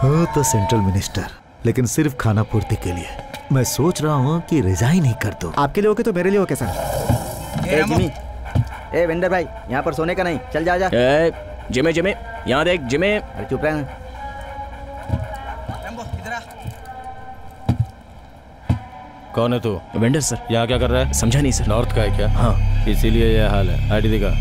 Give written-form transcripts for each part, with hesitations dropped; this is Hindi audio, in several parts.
हो तो सेंट्रल मिनिस्टर, लेकिन सिर्फ खाना पूर्ति के लिए। मैं सोच रहा हूँ कि रिजाइन ही कर दो। आपके लिए ओके तो मेरे लिए ओके सर। ए जिमी, ए वेंडर भाई, यहाँ पर सोने का नहीं, चल जा जा। जिमे जिमे, यहाँ देख जिमे। अरे चुप रहना। कौन है तू? Vendor sir. यहाँ क्या कर रहा है? समझा नहीं सर। नॉर्थ का है क्या? हाँ। इसीलिए यह हाल है। आईडी दिखा।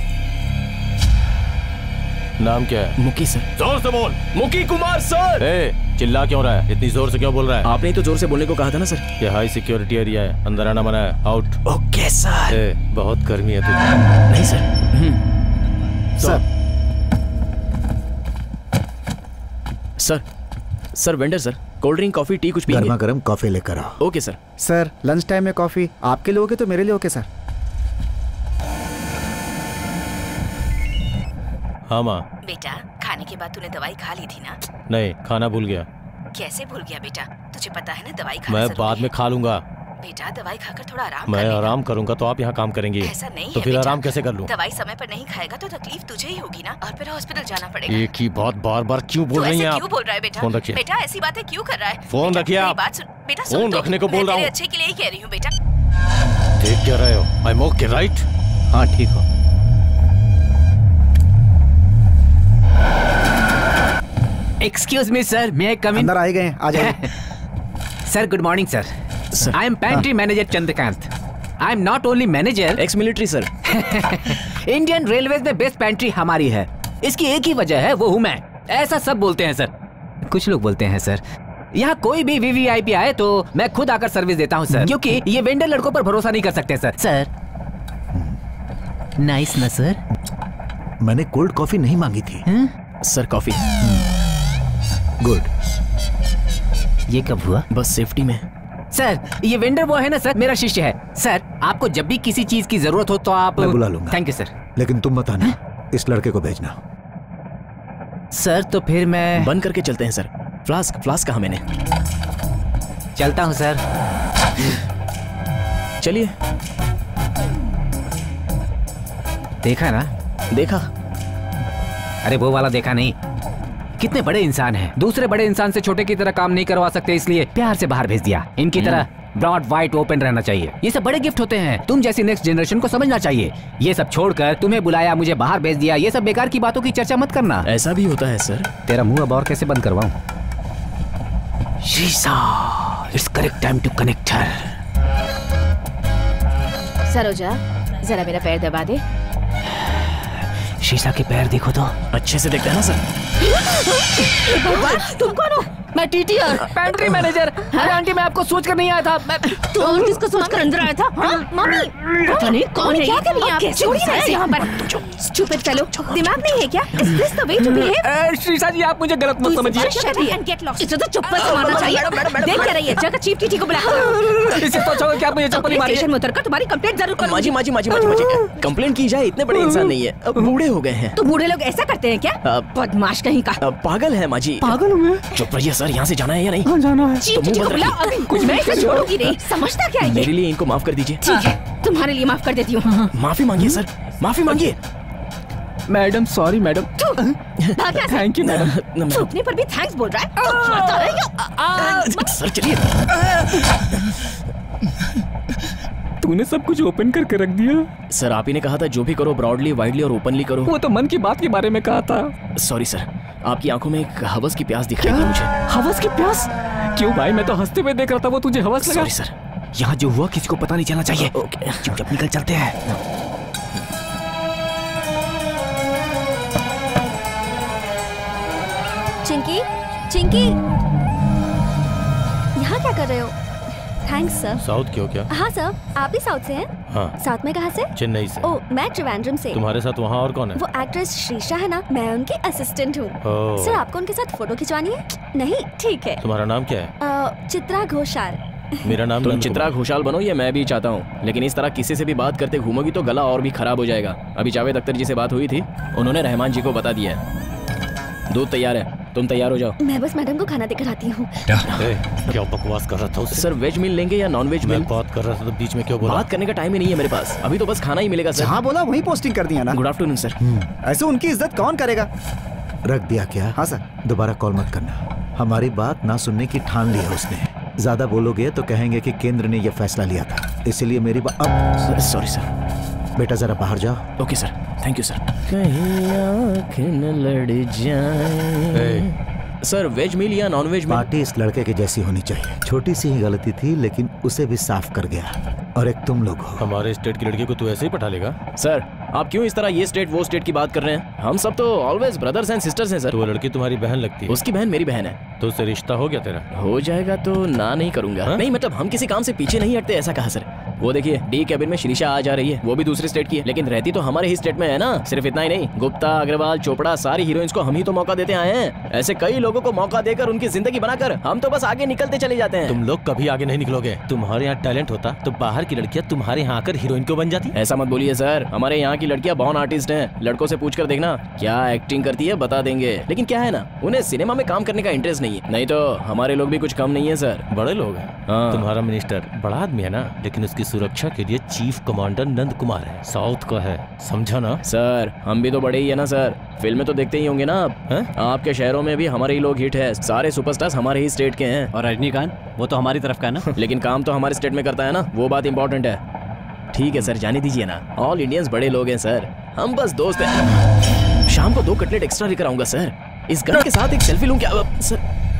नाम क्या है? मुकी सर। जोर से बोल। मुकी कुमार सर। ए, चिल्ला क्यों रहा है? इतनी जोर से क्यों बोल रहा है? आपने ही तो जोर से बोलने को कहा था ना सर। ये हाई सिक्योरिटी एरिया है, अंदर आना मना है। आउट। Okay sir. ए, बहुत गर्मी है तुझे। नहीं sir. Sir sir vendor sir, cold drink coffee tea कुछ पिएंगे? गर्मा गर्म कॉफी लेकर आओ। Okay sir. Sir lunch time में कॉफी आपके लिए ओके तो मेरे लिए ओके सर। हाँ माँ। बेटा, खाने के बाद तूने दवाई खा ली थी ना? नहीं, खाना भूल गया। कैसे भूल गया बेटा? तुझे पता है ना दवाई खाना मैं जरूरी बाद में खा लूंगा। बेटा दवाई खाकर थोड़ा आराम मैं कर लेना। आराम करूंगा तो आप यहाँ काम करेंगी। ऐसा नहीं तो है फिर बेटा। आराम कैसे कर लूँ? दवाई समय पर नहीं खाएगा तो तकलीफ तुझे ही होगी ना, और फिर हॉस्पिटल जाना पड़ेगा। एक ही बात बार बार क्यों बोल रही हैं आप? क्यों बोल रहा है बेटा? फोन रखिए। बेटा ऐसी बातें क्यों कर रहा है? फोन रखिए आप। बात सुन बेटा, फोन रखने को बोल रहा हूँ। अच्छे के लिए ही कह रही हूँ बेटा। देख क्या रहे हो? I am okay right? हाँ ठीक हो। Excuse me sir, may I come in? अंदर आए गए, आ जाइए। Sir good morning sir. I am pantry manager Chandrakant. I am not only manager, ex military sir. Indian railways में बेस्ट पैंट्री हमारी है। इसकी एक ही वजह है, वो हूँ मैं। ऐसा सब बोलते हैं सर। कुछ लोग बोलते हैं सर, यहाँ कोई भी वीवीआईपी आए तो मैं खुद आकर सर्विस देता हूँ सर, क्योंकि ये वेंडर लड़कों पर भरोसा नहीं कर सकते सर। सर नाइस ना सर? मैंने कोल्ड कॉफी नहीं मांगी थी। Sir coffee. गुड। ये कब हुआ? बस सेफ्टी में। सर ये वेंडर वो है ना सर, मेरा शिष्य है सर। आपको जब भी किसी चीज की जरूरत हो तो आप मैं बुला लूंगा। Thank you sir. लेकिन तुम मत आना, इस लड़के को भेजना। सर तो फिर मैं बंद करके चलते हैं सर। फ्लास्क कहा मैंने? चलता हूँ सर। चलिए। देखा ना? देखा। अरे वो वाला देखा नहीं। कितने बड़े इंसान हैं, दूसरे बड़े इंसान से छोटे की तरह काम नहीं करवा सकते, इसलिए प्यार से बाहर भेज दिया। इनकी तरह ब्रॉड वाइट ओपन रहना चाहिए। ये सब बड़े गिफ्ट होते हैं, तुम जैसी नेक्स्ट जनरेशन को समझना चाहिए। ये सब छोड़कर तुम्हें बुलाया, मुझे बाहर भेज दिया, ये सब बेकार की बातों की चर्चा मत करना। ऐसा भी होता है सर? तेरा मुंह अब और कैसे बंद करवाऊं? शीशा, it's correct time to connect her. Saroja जरा मेरा पैर दबा दे। शीशा के पैर देखो तो अच्छे से देखते हैं ना सर। तुम कौन हो? मैं टीटीआर पैंट्री मैनेजर। अरे आंटी मैं आपको सोच कर नहीं आया था। तू और किसको सोचकर अंदर आया था? मम्मी पता नहीं कौन है, क्या कर रही है आप? छोड़िए ना यहाँ पर। स्टूपिड फेलो, दिमाग नहीं है क्या? Is this the way to behave? शीशा जी आप मुझे गलत मत समझिए। इसे तो चुप्पा से मारना चाहिए। देख क्या रही है? जगह चीफ टीटी को बुला। इसे तो अच्छा क्या मुझे चप्पल मारी? स्टेशन में उतरकर तुम्हारी कंप्लेंट जरूर करूंगी। माजी कंप्लेंट की जाए, इतने बड़े इंसान नहीं है, अब बूढ़े हो गए हैं। तो बूढ़े लोग ऐसा करते हैं क्या? बदमाश कहीं का। पागल है माजी। पागल हुए? चुप रहिए सर, यहाँ से जाना है या नहीं? हाँ जाना है। चीफ टीटी को बुलाओ अभी। कुछ मैं इसे छोड़ूंगी नहीं। समझता क्या है ये? मेरे लिए इनको माफ कर दीजिए। ठीक है, तुम्हारे लिए माफ कर देती हूँ। माफी मांगिए सर, माफी मांगिए। Madam sorry madam. Thank you madam. थूकने पर भी थैंक्स बोल रहा है। सर चलिए। तूने सब कुछ ओपन करके रख दिया। सर आप ही ने कहा था जो भी करो ब्रॉडली, वाइडली और ओपनली करो। वो तो मन की बात के बारे में कहा था। सॉरी सर, आपकी आंखों में एक हवस की प्यास दिख रही थी मुझे। हवस की प्यास? क्यों भाई, मैं तो हंसते हुए देख रहा था, वो तुझे हवस लगा? Sorry sir. यहाँ जो हुआ किसी को पता नहीं चलना चाहिए। ओके चुपचाप निकल चलते हैं। चिंकी, चिंकी, यहाँ क्या कर रहे हो? Thanks sir. साउथ के हो क्या? हाँ सर, आप भी साउथ से हैं? हाँ। साउथ में कहाँ से? चेन्नई से। ओह, मैं त्रिवेंद्रम से। तुम्हारे साथ वहाँ और कौन है? वो एक्ट्रेस श्रीषा है ना, मैं उनकी असिस्टेंट हूँ। सर आपको उनके साथ फोटो खिंचवानी है? नहीं, ठीक है। तुम्हारा नाम क्या है? चित्रा घोषाल। मेरा नाम तुम चित्रा घोषाल बनो, ये मैं भी चाहता हूँ, लेकिन इस तरह किसी से भी बात करते घूमोगी तो गला और भी खराब हो जाएगा। अभी जावेद अख्तर जी से बात हुई थी, उन्होंने रहमान जी को बता दिया है। दूध तैयार है, तुम तैयार हो जाओ। मैं बस मैडम को खाना देकर आती हूँ। क्या बकवास कर रहा था उससे? सर वेज मील लेंगे या नॉन वेज मील? मैं बात कर रहा था तो बीच में क्यों बोला? बात करने का टाइम ही नहीं है मेरे पास, अभी तो बस खाना ही मिलेगा सर। जहाँ बोला वहीं पोस्टिंग कर दिया ना। Good afternoon sir. ऐसे उनकी इज्जत कौन करेगा? रख दिया क्या? हाँ सर। दोबारा कॉल मत करना। हमारी बात ना सुनने की ठान ली है उसने। ज्यादा बोलोगे तो कहेंगे कि केंद्र ने यह फैसला लिया था, इसलिए मेरी बात। Sorry sir. बेटा जरा बाहर जाओ। Okay sir, thank you sir. कहीं आँखें न लड़ जाएं। सर वेज मील या नॉन वेज मील? पार्टी इस लड़के की जैसी होनी चाहिए। छोटी सी ही गलती थी लेकिन उसे भी साफ कर गया। और एक तुम लोग हो। हमारे स्टेट की लड़की को तू ऐसे ही पटा लेगा? सर आप क्यों इस तरह ये स्टेट वो स्टेट की बात कर रहे हैं? हम सब तो ऑलवेज ब्रदर्स एंड सिस्टर्स हैं सर। तो वो लड़की तुम्हारी बहन लगती है? उसकी बहन मेरी बहन है। तो उससे रिश्ता हो गया तेरा? हो जाएगा तो ना नहीं करूंगा। नहीं मतलब हम किसी काम से पीछे नहीं हटते, ऐसा कहा सर। वो देखिए डी कैबिन में शिरीषा आ जा रही है, वो भी दूसरे स्टेट की है लेकिन रहती तो हमारे ही स्टेट में है ना। सिर्फ इतना ही नहीं, गुप्ता, अग्रवाल, चोपड़ा, सारी हीरोइंस को हम ही तो मौका देते आए हैं। ऐसे कई लोगों को मौका देकर उनकी जिंदगी बनाकर हम तो बस आगे निकलते चले जाते हैं। तुम लोग कभी आगे नहीं निकलोगे। तुम्हारे यहाँ टैलेंट होता तो बाहर की लड़कियाँ तुम्हारे यहाँ आकर हीरोइन क्यों बन जाती? ऐसा मत बोलिए सर, हमारे यहाँ की लड़कियाँ बॉर्न आर्टिस्ट हैं। लड़कों से पूछकर देखना क्या एक्टिंग करती है, बता देंगे। लेकिन क्या है ना, उन्हें सिनेमा में काम करने का इंटरेस्ट नहीं है। नहीं तो हमारे लोग भी कुछ कम नहीं है सर। बड़े लोग हैं। हाँ। तुम्हारा मिनिस्टर बड़ा आदमी है ना, लेकिन उसकी सुरक्षा के लिए चीफ कमांडर नंद कुमार है, साउथ का है, समझा ना? सर हम भी तो बड़े ही है ना सर, फिल्में तो देखते ही होंगे ना आप। आपके शहरों में भी हमारे ही लोग हिट है, सारे सुपरस्टार्स हमारे ही स्टेट के हैं। और रजनीकांत वो तो हमारी तरफ का है ना। लेकिन काम तो हमारे स्टेट में करता है ना, वो बात इंपॉर्टेंट है। ठीक है सर, जाने दीजिए ना, ऑल इंडियंस बड़े लोग हैं सर, हम बस दोस्त हैं। शाम को 2 कटलेट एक्स्ट्रा लेकर आऊंगा सर। इस गन के साथ एक सेल्फी लूं क्या सर?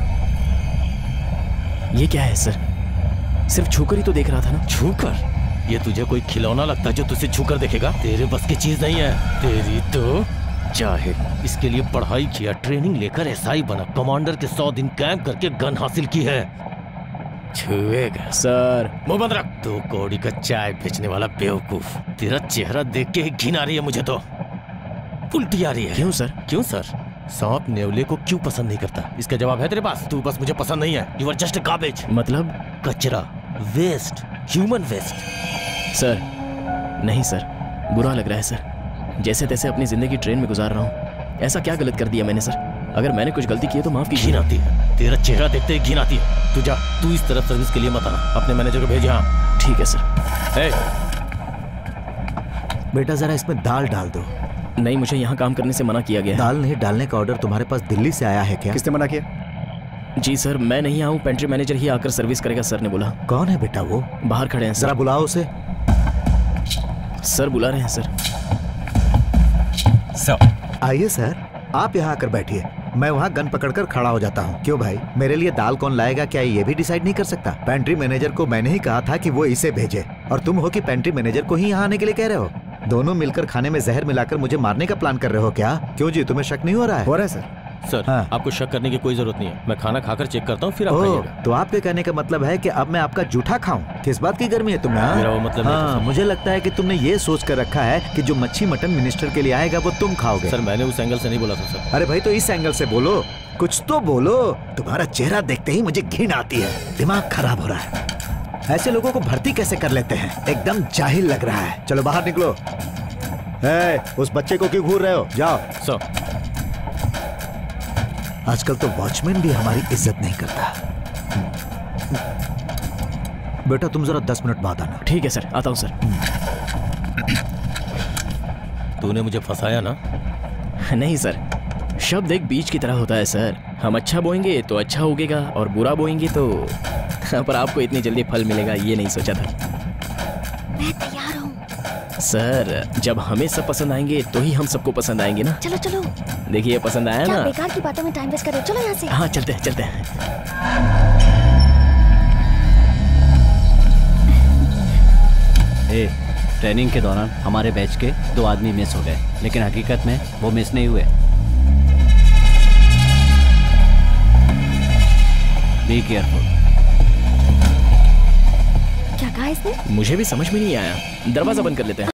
ये क्या है सर? सिर्फ छूकर ही तो देख रहा था ना। छूकर? ये तुझे कोई खिलौना लगता है जो तुझे छूकर देखेगा? तेरे बस की चीज नहीं है। तेरी तो जाहिल। इसके लिए पढ़ाई किया, ट्रेनिंग लेकर एसआई बना, कमांडर के 100 दिन कैंप करके गन हासिल की है। छुएगा सर? मुंह बंद रख। 2 कौड़ी का चाय बेचने वाला बेवकूफ। तेरा चेहरा देख के ही घिन आ रही है मुझे तो, उल्टी आ रही है। क्यों सर? क्यों सर? सांप नेवले को क्यों पसंद नहीं करता? इसका जवाब है तेरे पास? तू बस मुझे पसंद नहीं है। You are just garbage. मतलब? कचरा, वेस्ट, ह्यूमन वेस्ट। सर नहीं सर, बुरा लग रहा है सर। जैसे तैसे अपनी जिंदगी ट्रेन में गुजार रहा हूँ। ऐसा क्या गलत कर दिया मैंने सर? अगर मैंने कुछ गलती की है तो माफ कीजिए। घिन आती है, तेरा चेहरा देखते ही घिन आती है। तू जा, तू इस तरफ सर्विस के लिए मत आना, अपने मैनेजर को भेज। हाँ ठीक है सर। बेटा जरा इसमें दाल डाल दो। नहीं, मुझे यहाँ काम करने से मना किया गया है। दाल नहीं डालने का ऑर्डर तुम्हारे पास दिल्ली से आया है क्या? किसने मना किया? जी सर, मैं नहीं आऊँ, पेंट्री मैनेजर ही आकर सर्विस करेगा सर ने बोला। कौन है बेटा वो? बाहर खड़े हैं सर। जरा बुलाओ उसे। सर बुला रहे हैं सर। आइए सर, आप यहाँ आकर बैठिए, मैं वहाँ गन पकड़कर खड़ा हो जाता हूँ। क्यों भाई, मेरे लिए दाल कौन लाएगा क्या ये भी डिसाइड नहीं कर सकता? पेंट्री मैनेजर को मैंने ही कहा था कि वो इसे भेजे, और तुम हो कि पेंट्री मैनेजर को ही यहाँ आने के लिए कह रहे हो? दोनों मिलकर खाने में जहर मिलाकर मुझे मारने का प्लान कर रहे हो क्या? क्यों जी, तुम्हें शक नहीं हो रहा है? हो रहा है सर। सर हाँ। आपको शक करने की कोई जरूरत नहीं है, मैं खाना खाकर चेक करता हूँ फिर आप खाइएगा। तो आपके कहने का मतलब है कि अब मैं आपका जूठा खाऊं? किस बात की गर्मी है तुम्हें? मेरा वो मतलब नहीं था सर। मुझे लगता है कि तुमने ये सोच कर रखा है कि जो मच्छी मटन मिनिस्टर के लिए आएगा वो तुम खाओगे। सर मैंने उस एंगल से नहीं बोला था सर। अरे भाई तो इस एंगल से बोलो, कुछ तो बोलो। तुम्हारा चेहरा देखते ही मुझे घिन आती है, दिमाग खराब हो रहा है। ऐसे लोगों को भर्ती कैसे कर लेते हैं? एकदम जाहिल लग रहा है। चलो बाहर निकलो। उस बच्चे को क्यों घूर रहे हो? जाओ। सर आजकल तो वॉचमैन भी हमारी इज्जत नहीं करता। बेटा तुम जरा 10 मिनट बाद आना। ठीक है सर, आता हूँ सर। तूने मुझे फंसाया ना? नहीं सर, शब्द एक बीज की तरह होता है सर। हम अच्छा बोएंगे तो अच्छा उगेगा और बुरा बोएंगे तो पर आपको इतनी जल्दी फल मिलेगा ये नहीं सोचा था। मैं तैयार हूँ सर। जब हमें सब पसंद आएंगे तो ही हम सबको पसंद आएंगे ना। चलो चलो। देखिए पसंद आया क्या ना? बेकार की बातों में टाइम वेस्ट कर रहे हो? चलो यहाँ से। हाँ चलते हैं चलते हैं। ट्रेनिंग के दौरान हमारे बैच के 2 आदमी मिस हो गए, लेकिन हकीकत में वो मिस नहीं हुए। Be careful. क्या कहा इसने? मुझे भी समझ में नहीं आया। दरवाजा बंद कर लेते हैं।